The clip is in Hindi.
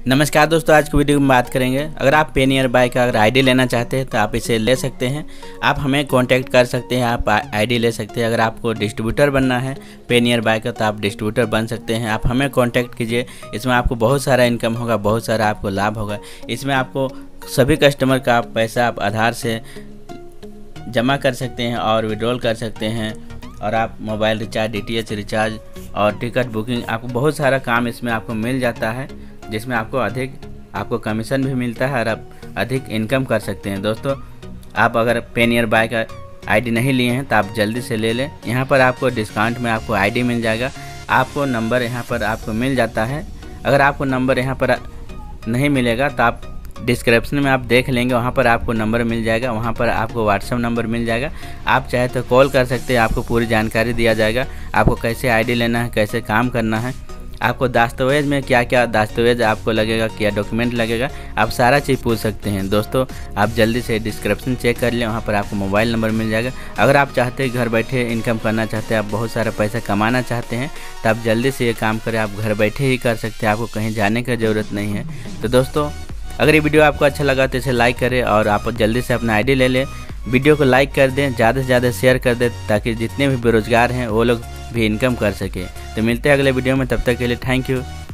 नमस्कार दोस्तों, आज की वीडियो में बात करेंगे। अगर आप पेनियर बाय का अगर आईडी लेना चाहते हैं तो आप इसे ले सकते हैं। आप हमें कांटेक्ट कर सकते हैं, आप आईडी ले सकते हैं। अगर आपको डिस्ट्रीब्यूटर बनना है पेनियर बाय का तो आप डिस्ट्रीब्यूटर बन सकते हैं। आप हमें कांटेक्ट कीजिए। इसमें आपको बहुत सारा इनकम होगा, बहुत सारा आपको लाभ होगा। इसमें आपको सभी कस्टमर का पैसा आप आधार से जमा कर सकते हैं और विड्रॉल कर सकते हैं। और आप मोबाइल रिचार्ज, DTH रिचार्ज और टिकट बुकिंग, आपको बहुत सारा काम इसमें आपको मिल जाता है, जिसमें आपको कमीशन भी मिलता है और आप अधिक इनकम कर सकते हैं। दोस्तों, आप अगर पेनियर बाय का आईडी नहीं लिए हैं तो आप जल्दी से ले लें। यहाँ पर आपको डिस्काउंट में आपको आईडी मिल जाएगा। आपको नंबर यहाँ पर आपको मिल जाता है। अगर आपको नंबर यहाँ पर नहीं मिलेगा तो आप डिस्क्रिप्शन में आप देख लेंगे, वहाँ पर आपको नंबर मिल जाएगा। वहाँ पर आपको व्हाट्सएप नंबर मिल जाएगा। आप चाहे तो कॉल कर सकते हैं, आपको पूरी जानकारी दिया जाएगा। आपको कैसे आईडी लेना है, कैसे काम करना है, आपको दस्तावेज में क्या क्या दस्तावेज आपको लगेगा, क्या डॉक्यूमेंट लगेगा, आप सारा चीज़ पूछ सकते हैं। दोस्तों, आप जल्दी से डिस्क्रिप्शन चेक कर लें, वहाँ पर आपको मोबाइल नंबर मिल जाएगा। अगर आप चाहते हैं घर बैठे इनकम करना चाहते हैं, आप बहुत सारा पैसा कमाना चाहते हैं तो आप जल्दी से ये काम करें। आप घर बैठे ही कर सकते हैं, आपको कहीं जाने की ज़रूरत नहीं है। तो दोस्तों, अगर ये वीडियो आपको अच्छा लगा तो इसे लाइक करें और आप जल्दी से अपना आईडी ले लें। वीडियो को लाइक कर दें, ज़्यादा से ज़्यादा शेयर कर दें ताकि जितने भी बेरोजगार हैं वो लोग भी इनकम कर सके। तो मिलते हैं अगले वीडियो में, तब तक के लिए थैंक यू।